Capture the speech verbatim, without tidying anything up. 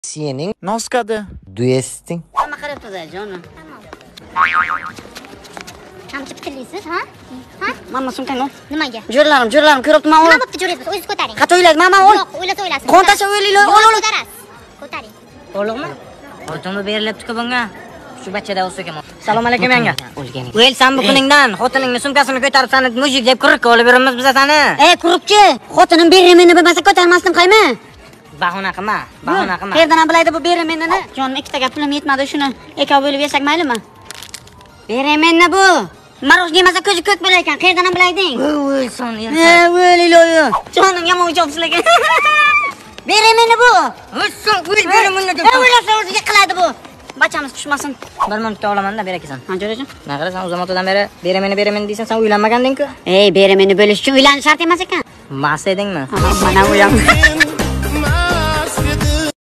Sening Noskada. duesting. Hamma qarab turadi, jonim. Qancha tikilisiz, ha? Ha? Mamma sumkangni ol. Nimaga? Jo'rlarim, jo'rlarim ko'ribman, Nima ol. bo'pti jo'raysiz? O'zingiz ko'taring. Qat o'ylaydi, mamma ol. Yo'q, o'ylasa o'ylasin. Qo'ntasa o'ylaylar, ol, ol. Ko'tarasiz. Ko'taring. O'g'limmi? Oltinni berilibdi-ku bunga. Shu bachada o'lsa kerak. Assalomu alaykum yanga. O'lganing. O'l, sen bu kuningdan xotiningni sumkasini ko'tarib sani mujik deb qirqqa olib beramiz biz seni. Ey, quribchi, xotinim berameni bilmasa ko'tarmasdim, qaymi? Bahona qilma, bahona qilma. Qayerdan bilaydi bu beremenini? Jonim, ikkita gap pulim yetmadi, shuni ikkovi bo'lib yesak maylimi? Beremenni bu. Marosh yemasa ko'zi ko'k bo'lar ekan. Qayerdan bilayding? Voy, son ya. Ha, voy, iloyo. Jonim, yomon o'chopsilagan. Beremenni bu. O'zsin, qo'y beremenni deb. O'ylasa o'ziga qiladi bu. Bachamiz tushmasin. Bir minutda olaman-da, berakesan. Ha, jo'rajon. Nima qarasan, o'z zamondan beri beremeni beremeni deysan, sen uylanmaganding-ku. Ey, beremeni bo'lish uchun uylanish shart emas ekan. Mas edingmi? Mana u ham.